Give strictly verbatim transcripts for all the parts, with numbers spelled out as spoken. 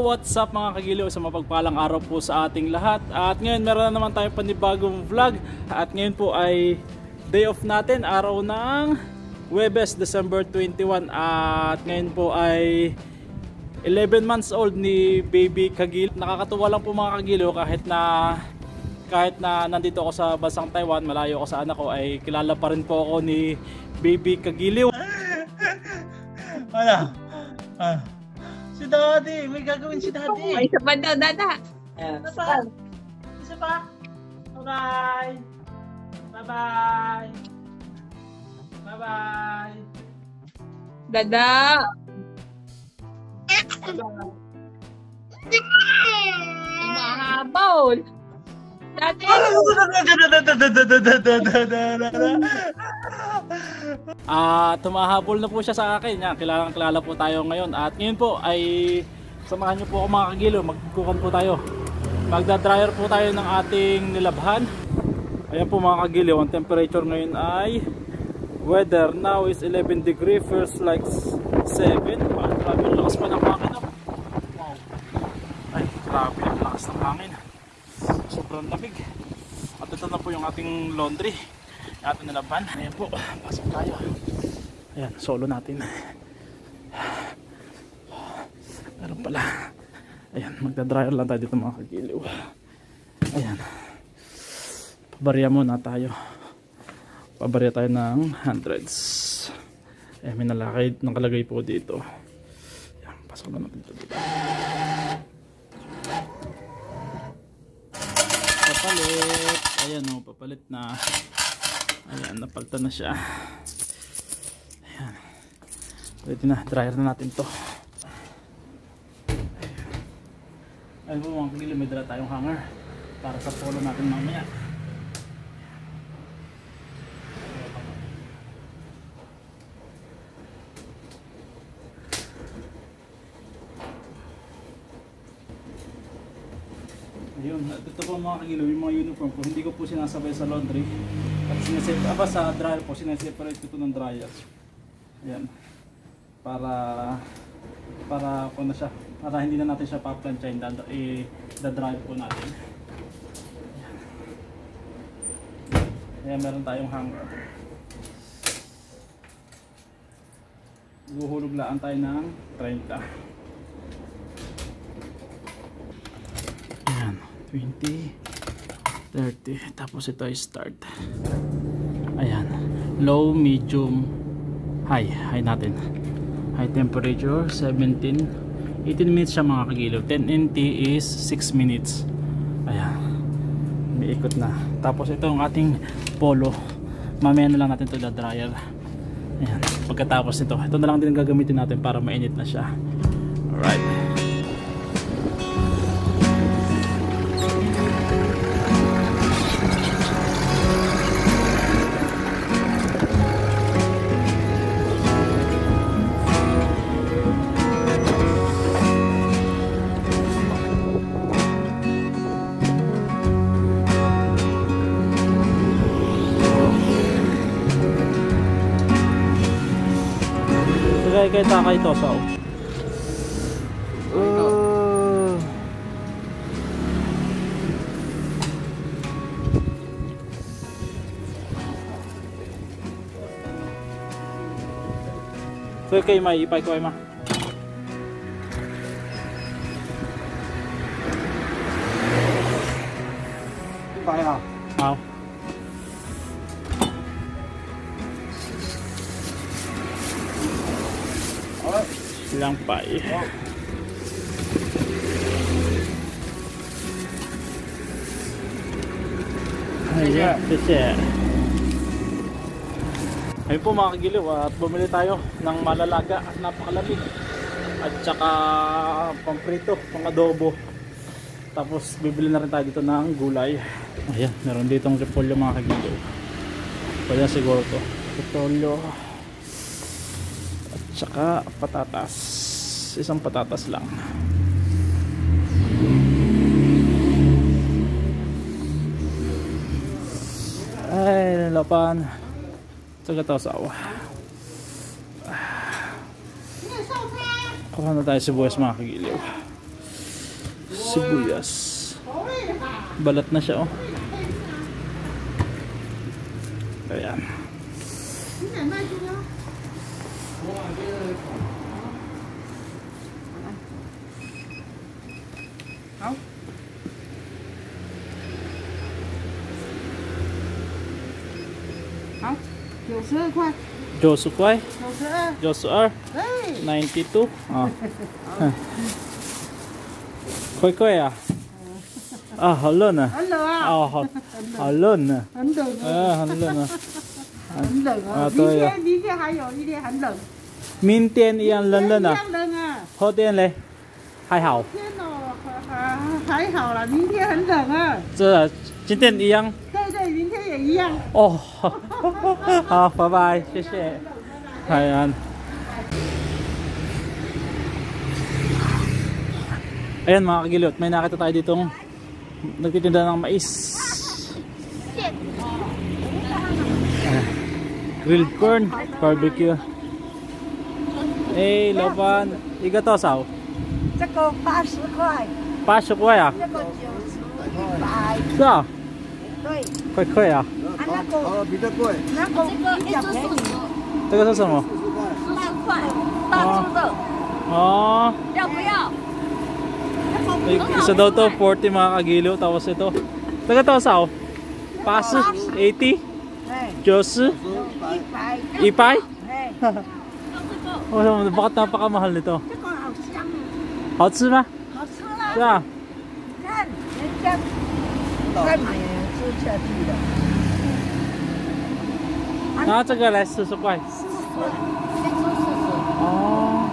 what's up mga kagiliw? Sa mapagpalang araw po sa ating lahat. At ngayon meron na naman tayong panibagong vlog. At ngayon po ay day off natin, araw ng Huwebes, December twenty-one. At ngayon po ay eleven months old ni baby Kagiliw. Nakakatuwa lang po mga kagiliw, kahit na kahit na nandito ako sa bansang Taiwan, malayo ako sa anak ko, ay kilala pa rin po ako ni baby Kagiliw. Ano? Ah. Si Daddy, may gagawin si Daddy. Ay, isa pa daw, Dada. Isa pa. Isa pa. Bye-bye. Bye-bye. Bye-bye. Dada. Mahabol. Daddy. Ah, tumahabol na po siya sa akin. Yan, kilalang kilala po tayo ngayon. At ngayon po ay samahan niyo po ako mga kagiliw. Magkukan po tayo. Magda-dryer po tayo ng ating nilabhan. Ayan po mga kagiliw, ang temperature ngayon ay weather now is eleven degree, feels like seven. Ah, grabe ang lakas pa ng hangin. Wow. Ay, grabe ang lakas ng hangin. Sobrang lamig. At ito na po yung ating laundry, yung ating nilabhan. Ayan po, pasok tayo. Ayan, solo natin. Meron pala. Ayan, magda-dryer lang tayo dito mga kagiliw. Ayan, pabarya muna tayo. Pabarya tayo ng hundreds. Ayan, may nalakay, nakalagay po dito. Ayan, pasok na natin dito. Papalit. Ayan o, papalit na. Ayan, napalta na siya. Ayan, pwede na, dryer na natin to. Ayan po mga kagiliw, may dala tayong hanger para sa polo natin mamaya. Ayun, ito po mga kagiliw, yung mga uniform ko, hindi ko po sinasabay sa laundry. At sineseparate, aba sa dryer po, sineseparate ko ito ng dryer. Ayan. Para, para po na siya, para hindi na natin siya pa-planchain, i-da-dryer po natin. Ayan. Ayan, meron tayong hanger. Guhulog laan tayo ng thirty. twenty, thirty, tapos ito ay start. Ayan, low, medium, high. High natin. High temperature seventeen, eighteen minutes siya mga kagiliw. ten N T is six minutes. Ayan, may ikot na. Tapos ito yung ating polo, mamaya na lang natin ito da-dryer. Ayan, pagkatapos nito, ito na lang din gagamitin natin para mainit na siya. Alright. Kaya takay to sa uh, so kay may ipay ko ay ma ipay ha wow. Silang pay. Ayan, siya. Ayun po mga kagiliw, at bumili tayo ng malalaga at napakalamig. At saka pamprito, pang adobo. Tapos bibili na rin tayo dito ng gulay. Ayan, meron ditong repolyo mga kagiliw. Pwede siguro to. Repolyo. Tsaka patatas, isang patatas lang. Ay, lalapan. Tsaka ito asawa. Kuha na tayo sibuyas mga kagiliw. sibuyas. Balat na siya, oh. Ayan. 九十二块， 九十块， 九十二， 九十二哎， ，ninety-two 啊，贵贵啊，啊，好冷啊， 很冷啊， 哦，好，好冷啊， 很冷啊， 啊，很冷啊， 很冷啊，明啊对呀天明天还有一天很冷， 明天一样冷冷啊， 一样冷啊， 后天嘞，还好， 天哦，还还好啦，明天很冷啊， 这今天一样， 对对，明天也一样， 哦，好，拜拜，谢謝。Ayan. Ayan mga kagilot, may nakita tayo ditong nagtitinda ng mais. Ayan. Grilled corn, barbecue. Eh, laban, iga to sao? 这个八十块， 八十块啊？ 这个九十百， 是啊， 对， 快快啊！ 啊那个哦，比较贵， 那个比较便宜， 这个是什么？ 四十块，大只的， 哦。 要不要？ Ay, isa daw to, forty mga kagilo. Tapos ito. Taga to sao? Paso, eighty, 哎， Diyos, 一百， ipay. 哎， Oh, bakit napakamahal nito? 这个好香哦， 好吃吗？ 好吃啦。 是啊。 看人家再买吃下去的， 然后这个来四十块。哦。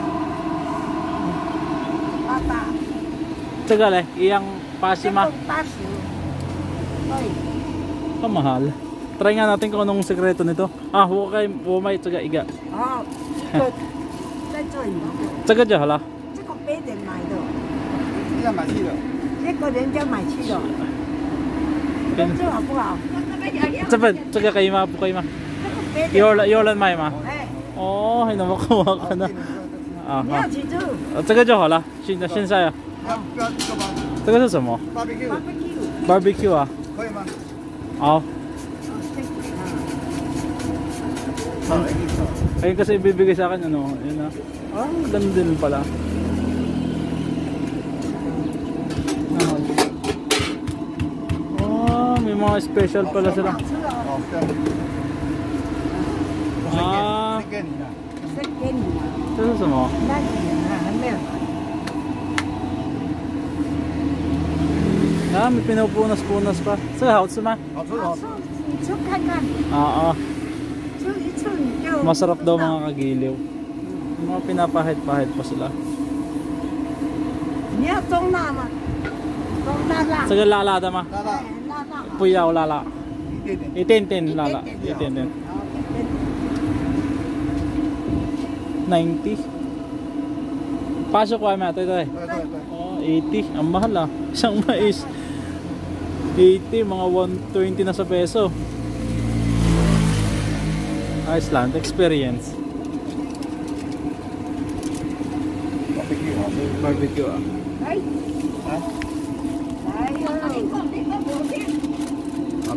八八， 这个嘞，一样八十吗？ 八十，对， Kamahal. Try nga natin kung anong sekreto nito. Ah, hukay, humay, tsaga iga. 哦，这个在这里吗？ Tsaga dyan, hala. 这个别人买的， 这样买去的。 这个人家买去的，这好不好？ Tsaga, tsaga kayo ma, po kayo ma. 这个别人， Yolan, yolan may ma. 哎， Oh, ay namakuha ka na. Ah, 你要几只 ah. 这个就好了，现在现在啊， 要不要这个吗这个是什么 ？barbecue ？barbecue， ？barbecue 啊， 可以吗？ 好。 好，一定好。 Ayun kasi ibibigay sa akin ano, yun na. Ah, ganun din pala. Oh, may mga special pala sila. 好，这样。 Ah, 先给你的。 再给你了， 这是什么？ 那你还没有买。 Ah, may pinupunas-punas pa. So, 好吃吗？ 好吃好吃。 你吃看看， Oo. 吃一次你就 Masarap daw mga kagiliw. Yung mga pinapahid-pahid pa sila. 你要中辣吗？中辣辣， Saga lalada ma. 大大哎辣辣好。 Puyaw lala. 一点点。 Itintin lala. Itintin. ninety. Pasok ko ay mata ito eh. 对对对。 Oh, eighty. Ang mahal ah. Isang mais. eighty, mga one twenty na sa peso. Iceland experience. barbecue 好吃。 Barbecue ah. 来， 来， 来哟， 好了。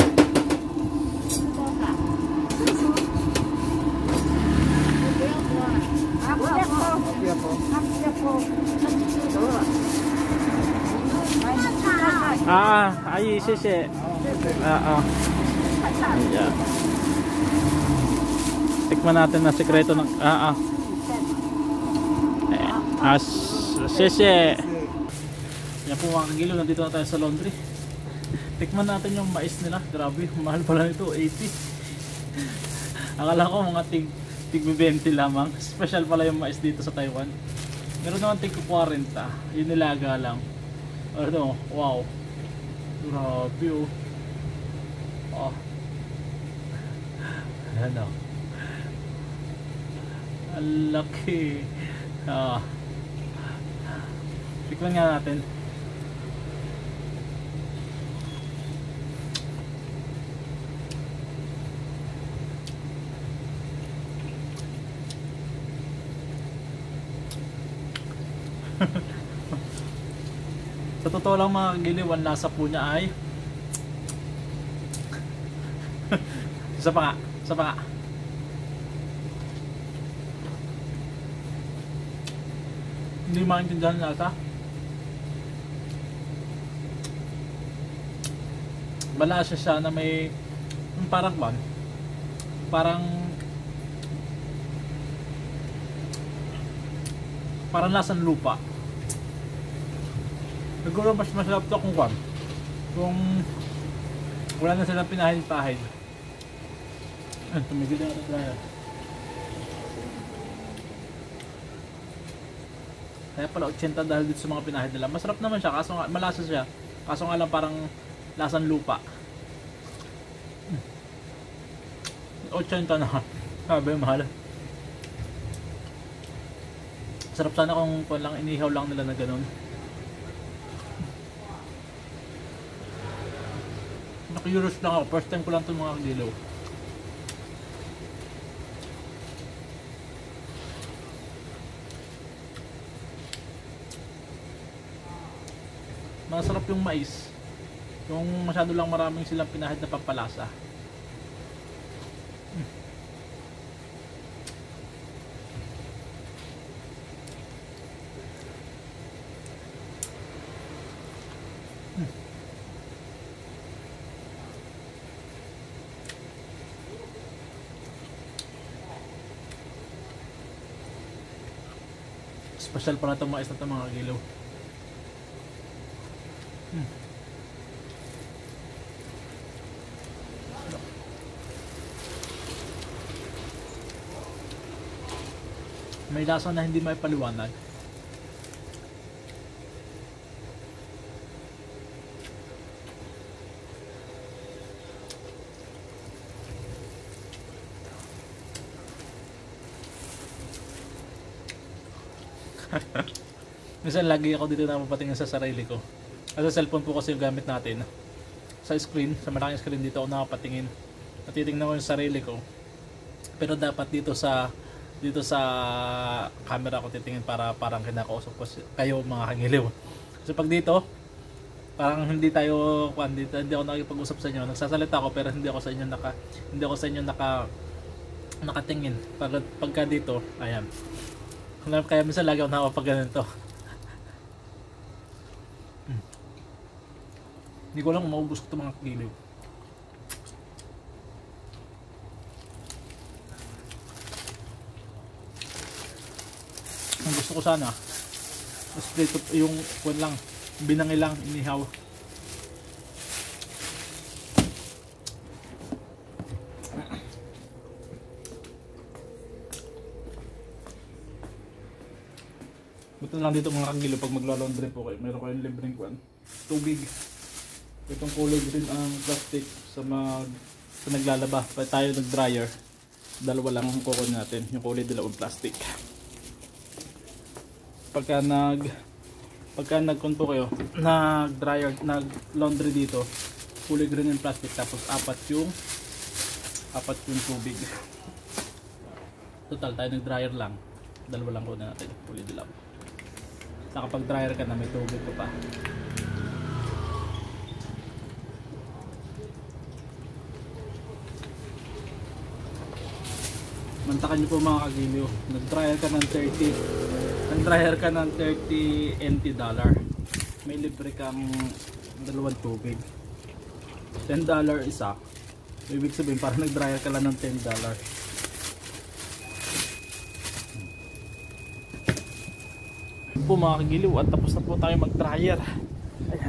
啊不要喝， 不要喝。 啊不要喝，得了。来，你吃看看。 Ah, ay, sisi. Ah, ah. Ayan. Tikman natin na sekreto ng ah, ah. Ayan. Ah, sisi. Yan po mga kagilo, nandito na tayo sa laundry. Tikman natin yung mais nila. Grabe, mahal pala nito, eighty. Akala ko mga tig tig twenty lamang. Special pala yung mais dito sa Taiwan. Meron naman tig forty. Yun nilaga lang. Ano, wow. Grabe oh. Oh. Ayan oh. Ang laki. Ah. Tikman nga natin. Sa totoo lang mga kagiliw, ang lasa po niya ay isa pa nga, isa pa nga. Hindi maintindihan ang lasa. Malasa siya na may yung parang ban, parang parang lasang lupa. Siguro mas masarap to kung kwan, kung wala na silang pinahid-pahid. Ay, tumigil na ito tayo. Kaya pala eighty dahil dito sa mga pinahid nila. Masarap naman siya, kaso nga, malasa siya. Kaso nga lang parang lasang lupa. eighty na. Sabi, mahal. Sarap sana kung kung lang inihaw lang nila na ganun. Nakurious lang ako. First time ko lang itong mga kagiliw. Masarap yung mais. Yung masyado lang maraming silang pinahid na pampalasa. Special pa na itong mais na itong mga kagiliw. Hmm. May lasa na hindi may paliwanag. Minsan lagi ako dito na mapatingin sa sarili ko. Sa cellphone po kasi yung gamit natin. Sa screen, sa malaking screen dito ako nakapatingin. Natitingnan ko yung sarili ko. Pero dapat dito sa dito sa camera ko titingin para parang kinakausap ko kayo mga kagiliw. Kasi pag dito, parang hindi tayo dito, hindi ako nakikipag-usap sa inyo. Nagsasalita ako pero hindi ako sa inyo naka hindi ako sa inyo naka nakatingin. Pag pagka dito, ayan. Kaya minsan lagi ako nakapag ganito. Hmm. Hindi ko lang maubos ko itong mga kagiliw. Ang gusto ko sana split yung kwan lang, binangi lang, inihaw. Buto lang dito mga kagiliw pag magla-laundry po kayo. Meron kayong libreng kwan, tubig. Itong kulay green ang plastic sa mag sa naglalaba. Pag tayo nag-dryer, dalawa lang ang kukunin natin, yung kulay dilawang plastic. Pagka nag pagka nag-kun po kayo, nag-dryer, nag-laundry dito, kulay green yung plastic, tapos apat yung apat yung tubig. Total tayo nag-dryer lang, dalawa lang kunin natin, kulay dilaw. Kapag dryer ka na may tubig ko pa. Mantakan nyo po mga kagiliw, nag-dryer ka ng thirty nag-dryer ka ng thirty N T dollar, may libre kang dalawang tubig. Ten dollar isa, ibig sabihin parang nag-dryer ka lang ng ten dollar. Po mga kagiliw, at tapos na po tayo mag-dryer. Ayan,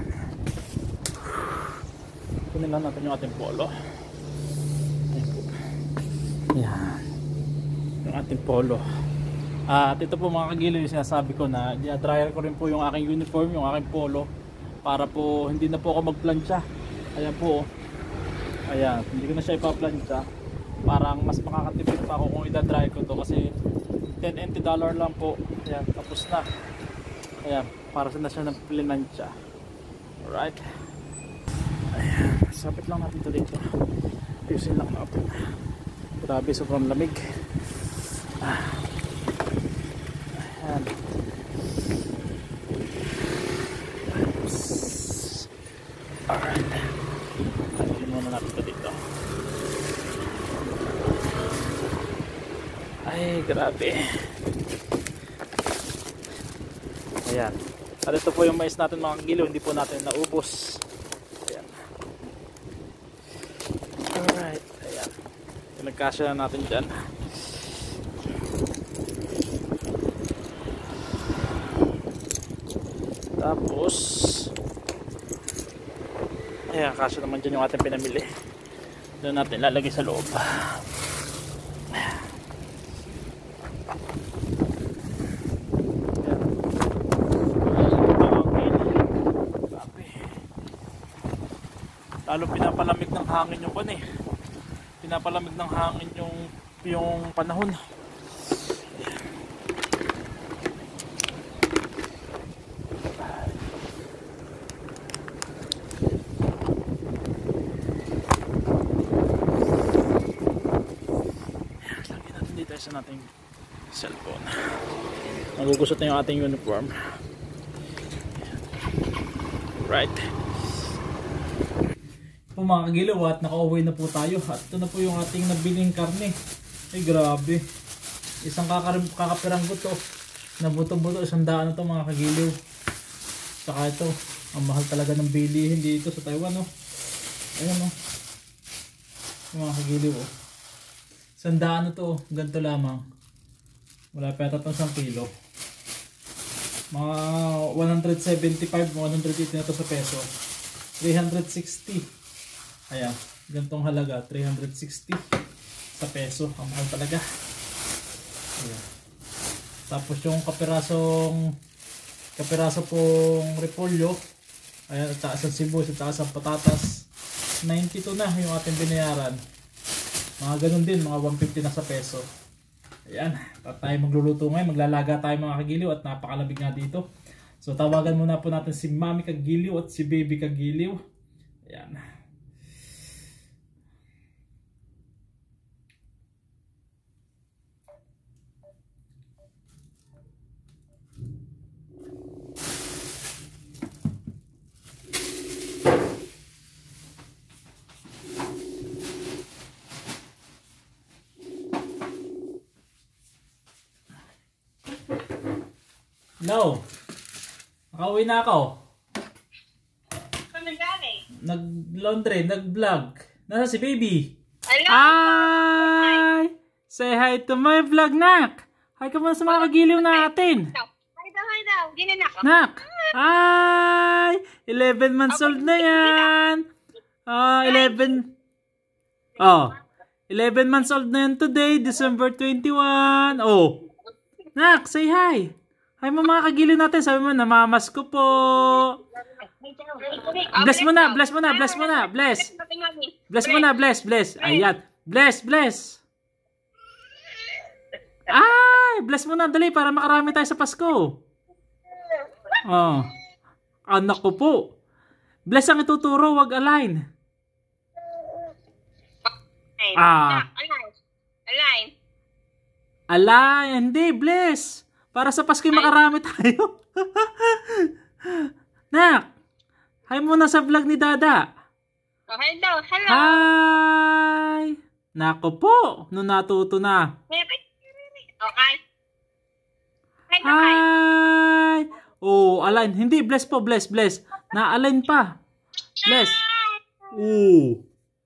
kunin lang natin yung ating polo. Ayan po. Ayan yung ating polo. Uh, at ito po mga kagiliw yung sinasabi ko na dryer ko rin po yung aking uniform, yung aking polo, para po hindi na po ako magplansya. Ayan po, ayan, hindi ko na siya ipaplansya. Parang mas makakatipid pa ako kung i-dry ko to kasi ten N T dollar lang po. Ayan, tapos na. Ayan, para sa na siya ng plinansya. Alright, ayan, sabit lang natin ito dito. Ayusin lang natin. Grabe, sobrang lamig. Ah. Ayan. Grabe. Ayan. At ito po yung mais natin mga kagiliw, hindi po natin naubos. Ayan. Alright. Ayan. Pinagkasya na natin dyan. Tapos ayan, kasya naman dyan yung ating pinamili. Doon natin lalagay sa loob. Lalo pinapalamig ng hangin yung pan eh. Pinapalamig ng hangin yung yung panahon. Lagyan natin dito sa nating cellphone. Magugusot na yung ating uniform. Right. Po mga kagiliw at nakauwi na po tayo at ito na po yung ating nabiling karne. Ay grabe, isang kakapirang buto na buto-buto, isang daan na to mga kagiliw. Saka ito, ang mahal talaga ng bilihin dito sa Taiwan, no? Ayan, no? Yung mga kagiliw, oh. Isang daan na to, ganito lamang. Wala pa yata itong isang kilo. Mga one seventy-five, one eighty na to sa peso. three sixty. Ayan, gantong halaga, three sixty sa peso. Ang mahal talaga. Ayan. Tapos yung kapirasong kapiraso pong repolyo, ayan, at taas ang sibuyas, at taas ang patatas, ninety-two na yung ating binayaran. Mga ganun din, mga one fifty na sa peso. Ayan, at tayo magluluto ngayon, maglalaga tayo mga kagiliw at napakalamig nga dito. So tawagan muna po natin si Mami Kagiliw at si Baby Kagiliw. Ayan. No. Nakauwi na ako. Saan nagaling? Nag-laundry, nag-vlog. Nasa si Baby? Hello? Hi! Say hi to my vlog, Nak! Hi ka muna sa mga kagiliw natin. Hi daw, hi daw. Ginan ako. Nak! Hi! eleven months old na yan. Ah, eleven. Oh. eleven months old na yan today, December twenty-one. Oh. Nak, say hi. Hi mga kagiliw natin. Sabi mo, namamas ko po. Bless mo na, bless mo na, bless mo na, bless. Bless mo na, bless, bless. Ayan. Bless, bless. Ay, bless mo na, dali, para makarami tayo sa Pasko. Oh. Anak ko po. Bless ang ituturo, wag align. Ah. Align. Align. Align, hindi, bless. Para sa Pasko makarami tayo. Nak, hi muna sa vlog ni Dada. Oh, hello, hello. Hi! Nako po, nung natuto na. Okay. Hi, hi. Hi! Oh, align. Hindi, bless po, bless, bless. Na-align pa. Bless. Oh.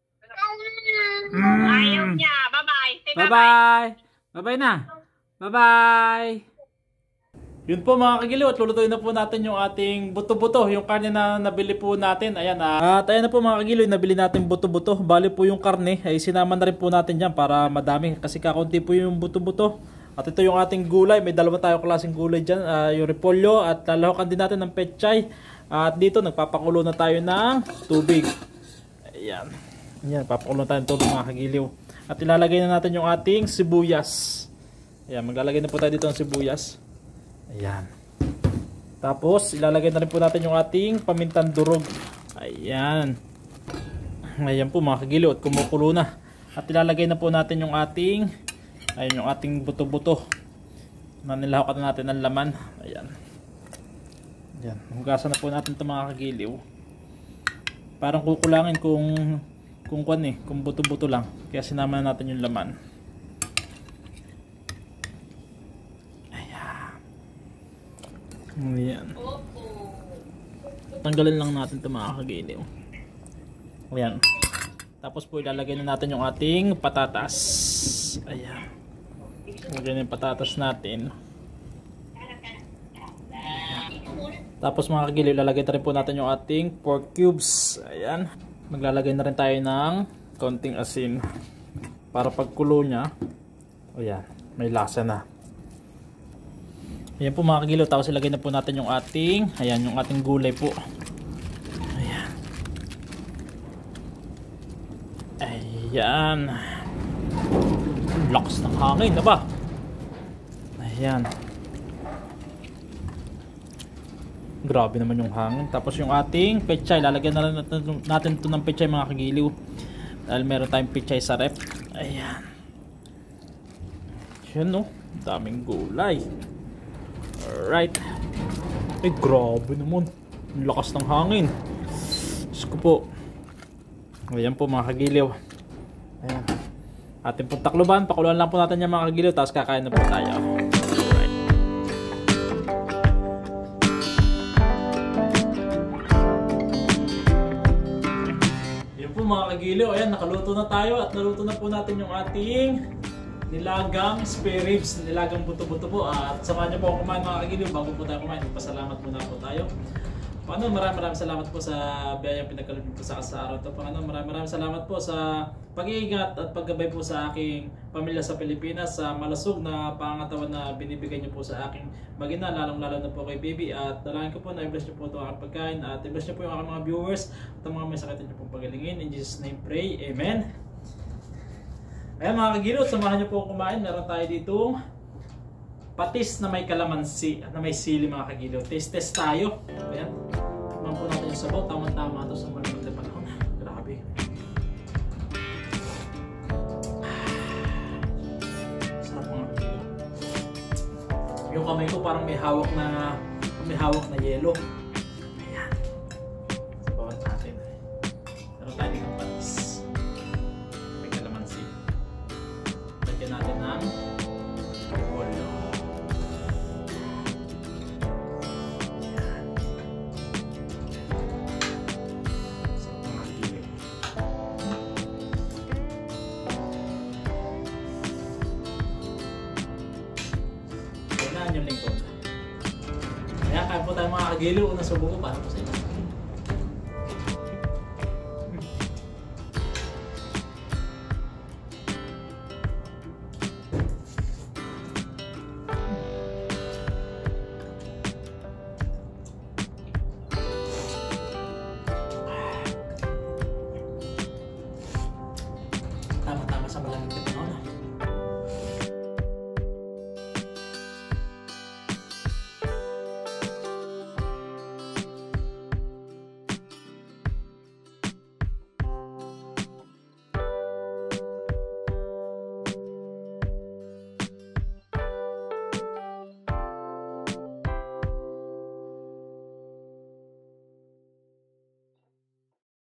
Mm. Ayaw niya. Bye-bye. Say Bye-bye. Bye-bye na. Bye-bye. Yun po mga kagiliw, at lulutuin na po natin yung ating buto-buto, yung karne na nabili po natin. Ayan, uh, at ayan na po mga kagiliw, nabili natin buto-buto. Bali po yung karne, ay sinama na rin po natin dyan para madami, kasi kakunti po yung buto-buto. At ito yung ating gulay, may dalawa tayong klaseng gulay dyan, uh, yung repolyo, at lalahokan din natin ng pechay. At dito nagpapakulo na tayo ng tubig. Ayan, ayan, papakulo na tayo ng tubig mga kagiliw. At ilalagay na natin yung ating sibuyas. Ayan, maglalagay na po tayo dito ng sibuyas. Ayan. Tapos, ilalagay na rin po natin yung ating pamintang durog. Ayan. Ayan po mga kagiliw, at kumukulo na. At ilalagay na po natin yung ating, ayan, yung ating buto-buto. Na nilahakan na natin ng laman. Ayan. Ayan. Hugasan na po natin ito mga kagiliw. Parang kukulangin kung, kung kwan eh, kung buto-buto lang. Kaya sinama na natin yung laman. Ayan. Tanggalin lang natin ito mga kagiliw. Ayan. Tapos po ilalagay na natin yung ating patatas. Ayan. Lagyan yung patatas natin. Tapos mga kagiliw, ilalagay na rin po natin yung ating pork cubes. Ayan. Maglalagay na rin tayo ng konting asin. Para pagkulo niya, ayan, may lasa na. Ayan po mga kagiliw. Tapos ilagay na po natin yung ating, ayan, yung ating gulay po. Ayan. Ayan. Lakas ng hangin na ba? Ayan. Grabe naman yung hangin. Tapos yung ating pechay, lalagyan na rin natin, natin ito ng pechay mga kagiliw. Dahil meron tayong pechay sa rep. Ayan. Yan no. Daming gulay. Alright. Ay grabe naman. Ang lakas ng hangin. Diyos ko po. Ayan po mga kagiliw. Ayan. Ating pong takluban. Pakuluan lang po natin yung mga kagiliw. Tapos kakain na po tayo. Mga kagiliw, ayan, nakaluto na tayo at naluto na po natin yung ating nilagang spare ribs, nilagang buto-buto po. At samahan niyo po ako kumain mga kagiliw. Bago po tayo kumain, pasalamat muna po tayo. Panginoon, maraming maraming salamat po sa biyayang pinagkaloob po sa araw ito. Panginoon, maraming maraming salamat po sa pag-iingat at paggabay po sa aking pamilya sa Pilipinas, sa malusog na pangangatawan na binibigay niyo po sa aking magina, lalong-lalo na po kay baby. At dalangin ko po na i-bless niyo po ito aking pagkain at i-bless niyo po yung aking mga viewers at ang mga may sakit niyo pong pagalingin. In Jesus' name pray, amen. Ayan mga kagiliw, samahan niyo po kumain. Meron tayo ditong patis na may kalamansi, na may sili mga kagiliw. Taste test tayo. Ayan. Tignan po natin yung sabaw. Tama-tama ito sa malamig na panahon. Grabe. Sarap mga kagiliw. Yung kamay ko parang may hawak na may hawak na yelo. Ayan. Sabawan natin. Meron tayo ditong patis. May kalamansi. Lagyan natin ng wolo. Yung lingkod. Kaya kaya po tayo mga kagiliw. Unang subo ko para po